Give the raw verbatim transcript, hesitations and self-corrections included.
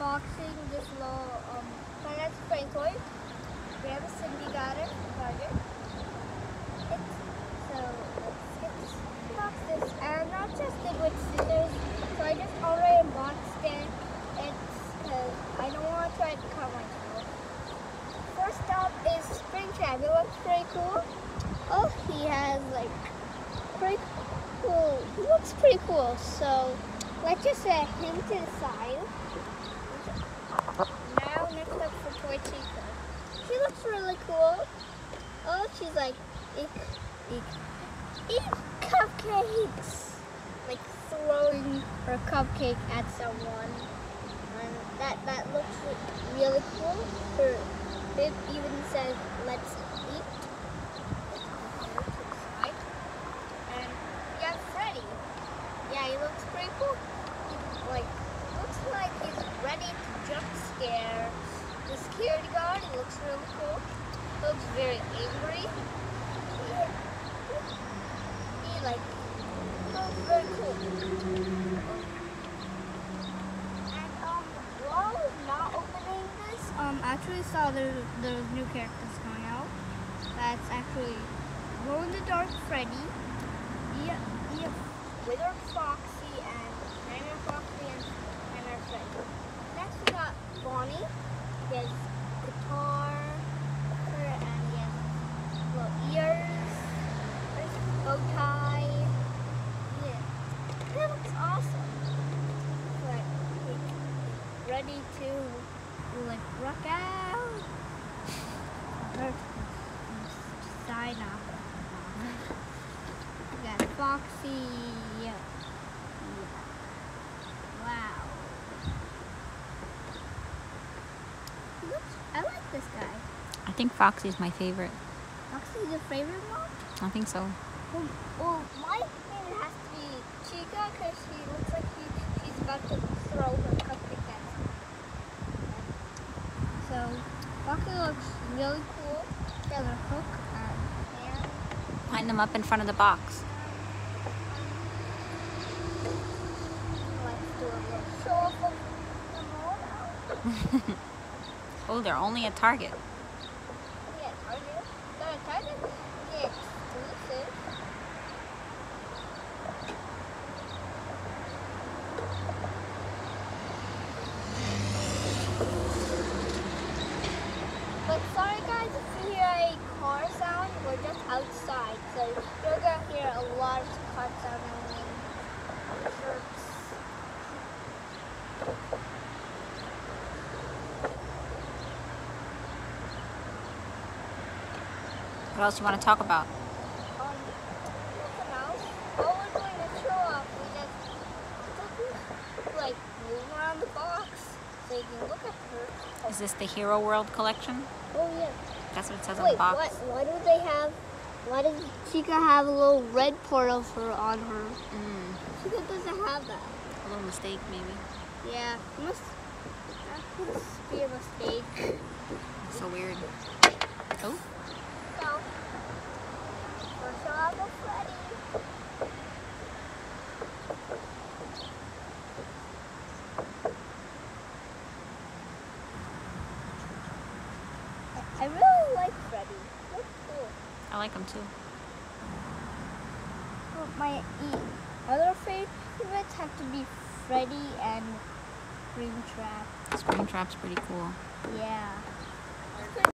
unboxing this little um, Five Nights at Freddy's toy. We have a Cindy got it, Roger. It's, so let's get this, unbox this. And I'm not just good with scissors, so I just already unboxed it. It's because I don't want to try to cut myself. First up is Springtrap. It looks pretty cool. Oh, he has like pretty cool. He looks pretty cool. So let's just set him to the side. Now next up for Toy Chica. She looks really cool. Oh, she's like, eat, eat, eat cupcakes. Like throwing her cupcake at someone. And that, that looks really cool. Her bib even says, let's eat. And we have Freddy. Yeah, he looks pretty cool. He like, looks like he's ready to jump scare the security guard. He looks really cool. He looks very angry. He, he like, looks very cool. And um, while I was not opening this, um, I actually saw there there's new characters coming out. That's actually Glow in the Dark Freddy, yeah, yeah, Withered Foxy, and Nightmare Foxy and Nightmare Freddy. Next we got Bonnie. He has guitar, and he has little ears, there's a bow tie. Yeah, that looks awesome. Like, he's ready to like rock out. Or, Sign off. We got Foxy. Yeah. Wow. He looks, I like this guy. I think Foxy's my favorite. Foxy's your favorite one? I think so. Well, well my favorite has to be Chica because she looks like she, she's about to throw her cupcake at someone. So, Foxy looks really cool. She has a hook and hand. Line them up in front of the box. Let's do a little show off of them all now. Oh, they're only at Target. Yeah, Target. They're at Target. Yeah, exclusive. But sorry guys, if you hear a car sound, we're just outside. So you're going to hear a lot of car sound and shirts. What else you want to talk about? Um, nothing else. While we're doing the show off, we just like move around the box so you can look at her. Is this the Hero World collection? Oh yeah. That's what it says on Wait, the box. what? Why do they have? Why does Chica have a little red part of her on her? Mm, Chica doesn't have that. a little mistake, maybe. Yeah, must that must be a mistake. So weird. Oh, So, first I'll have a Freddy. I really like Freddy. Looks cool. I like them too. Well, my e other favorites have to be Freddy and Springtrap. Springtrap's pretty cool. Yeah.